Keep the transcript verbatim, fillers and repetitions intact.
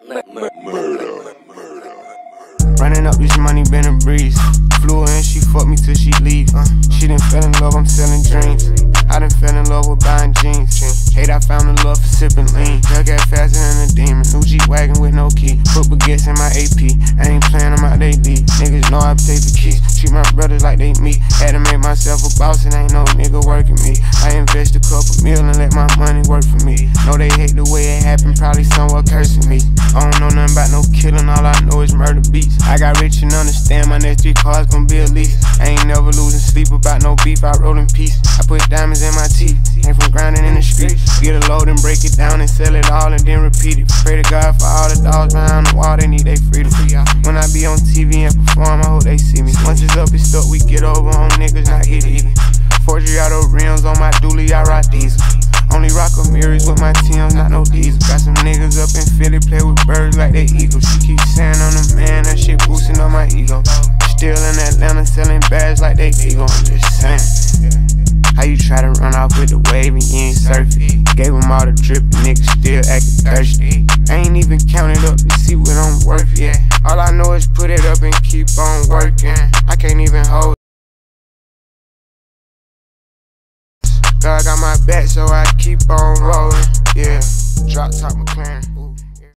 Murder. Running up this money been a breeze. Flew her and she fucked me till she leave. Uh, she done fell in love, I'm selling dreams. I done fell in love with buying jeans. Hate I found a love for sipping lean. Hellcat faster than a demon. New G-Wagon with no key. Put baguettes in my A P. I ain't playing them out they leave. Niggas know I pay for keys. Treat my brothers like they me. Had to make myself a boss and ain't no nigga working me. I invest a couple mil and let my money work for me. Know they hate the way it happened, probably somewhat cursing me. I don't know nothing about no killing, all I know is murder beats. I got rich and understand my next three cars gon' be a lease. I ain't never losing sleep about no beef, I roll in peace. I put diamonds in my teeth, came from grinding in the street. Get a load and break it down and sell it all and then repeat it. Pray to God for all the dogs behind the wall, they need their freedom. When I be on T V and perform, I hope they see me. Once it's up, it's stuck, we get over on niggas, not get even. Forgiato rims on my dually, I rock these. Only rock Amiris with my Tims, not no diesel. Got some niggas up in Philly, play with birds like they eagles. She keep saying I'm the man, that shit boosting on my ego. Still in Atlanta, selling bags like they ego. I'm just saying, how you try to run off with the wave and you ain't surfing? Gave them all the drip, niggas still acting thirsty. I ain't even counted up to see what I'm worth yet. All I know is put it up and keep on working. I can't even hold. God got my back, so I keep on rolling. Yeah, drop top McLaren. Ooh.